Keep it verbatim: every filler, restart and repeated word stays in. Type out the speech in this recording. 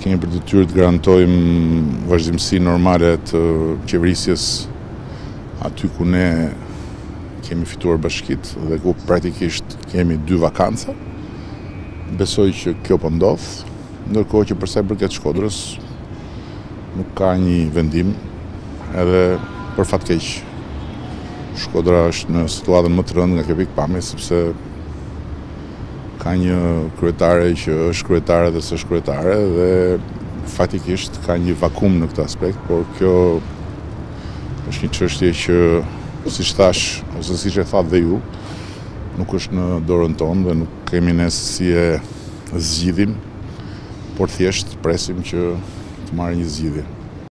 kemi për detyrë të garantojmë vazhdimsi normale të qeverisjes aty ku ne kemi fituar bashkit dhe ku praktikisht kemi dy vakanca. Besoj që kjo po ndodh, ndërkohë që për sa i përket Shkodrës nuk ka një vendim, edhe për fat keq Shkodra është në situatën më të rëndë nga kjo pikpamje, sepse ka një kryetare që është kryetare dhe s'është kryetare dhe faktikisht ka një vakum në këtë aspekt, por kjo është një çështje që, siç thash, ose siç e thatë dhe ju, nuk është në dorën tonë dhe nuk kemi ne se si e zgjidhim, por thjesht presim që të marrë një zgjidhje.